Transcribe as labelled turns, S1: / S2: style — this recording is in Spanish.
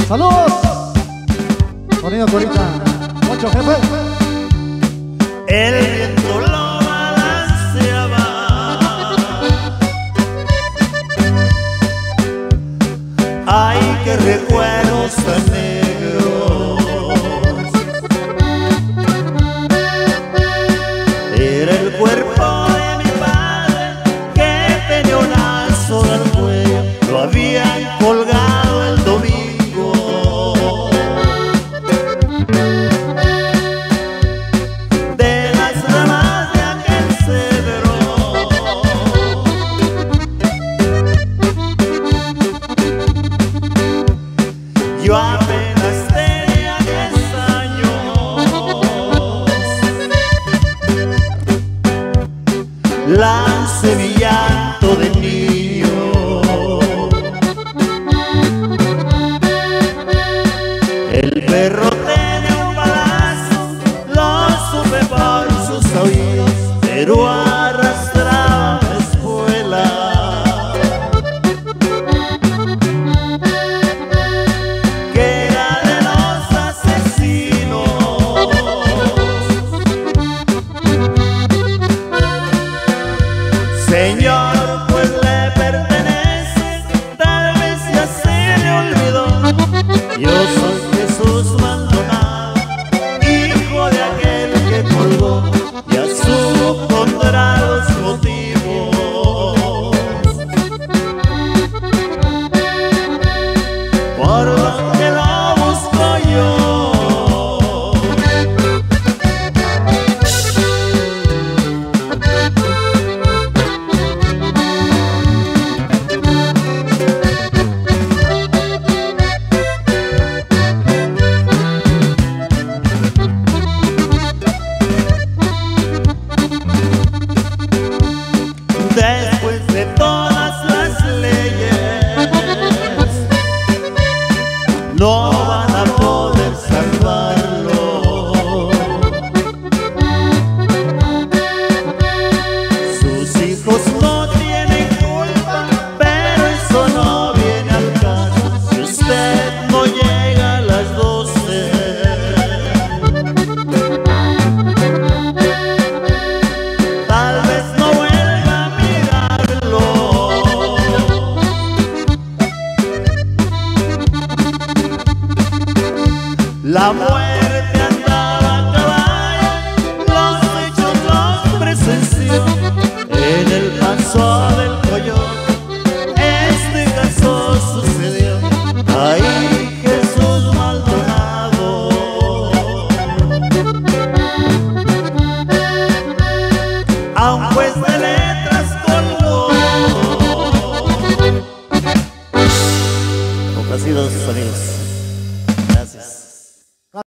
S1: Saludos. Sonido Corita. Mucho jefe.
S2: El viento lo balanceaba, ay, qué recuerdos tan negros. Era el cuerpo de mi padre que tenía un lazo al cuello, lo habían colgado el domingo. Yo apenas tenía 10 años, lancé mi llanto de niño. El perro tenía un balazo, lo supe por sus oídos, pero arrastraba la escuela. Señor, pues le pertenece, tal vez ya se le olvidó. Yo soy Jesús Maldonado, hijo de aquel que colgó, ya supondrá los motivos por los que lo busco yo. Después de todas las leyes, no van a poder salvarlo. Sus hijos no tienen culpa, pero eso no viene al caso si usted no llega a las 12. Tal vez no vuelva a mirarlo. La muerte